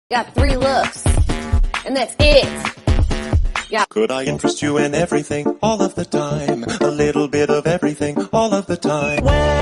Got 3 looks, and that's it. Yeah. Could I interest you in everything, all of the time? A little bit of everything, all of the time.